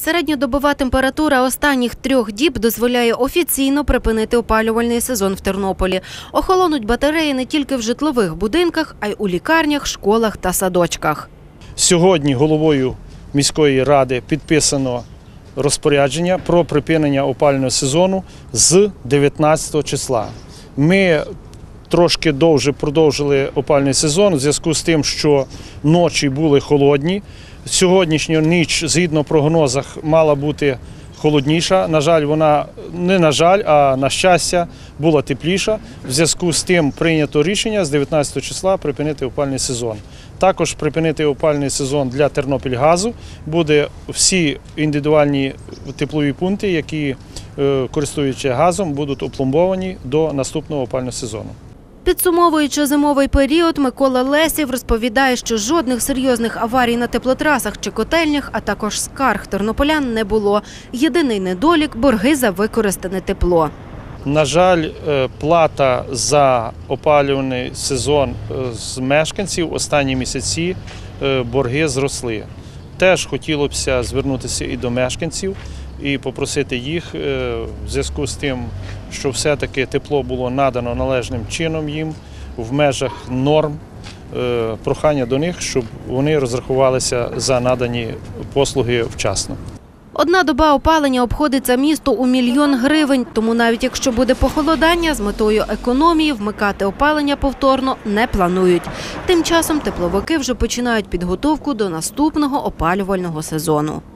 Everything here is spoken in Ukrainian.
Середньодобова температура останніх 3 діб дозволяє офіційно припинити опалювальний сезон в Тернополі. Охолонуть батареї не тільки в житлових будинках, а й у лікарнях, школах та садочках. Сьогодні головою міської ради підписано розпорядження про припинення опалювального сезону з 19 числа. Ми трошки довше продовжили опалювальний сезон у зв'язку з тим, що ночі були холодні. Сьогоднішня ніч, згідно прогнозах, мала бути холодніша. На жаль, вона не на жаль, а на щастя, була тепліша. В зв'язку з тим прийнято рішення з 19 числа припинити опалювальний сезон. Також припинити опалювальний сезон для Тернопільгазу. Буде всі індивідуальні теплові пункти, які, користуючись газом, будуть опломбовані до наступного опалювального сезону. Підсумовуючи зимовий період, Микола Лесів розповідає, що жодних серйозних аварій на теплотрасах чи котельнях, а також скарг тернополян не було. Єдиний недолік – борги за використане тепло. На жаль, плата за опалювальний сезон з мешканців останні місяці борги зросли. Теж хотілося б звернутися і до мешканців, і попросити їх в зв'язку з тим, що все-таки тепло було надано належним чином їм в межах норм, прохання до них, щоб вони розрахувалися за надані послуги вчасно. Одна доба опалення обходиться місту у 1 мільйон гривень, тому навіть якщо буде похолодання, з метою економії вмикати опалення повторно не планують. Тим часом тепловики вже починають підготовку до наступного опалювального сезону.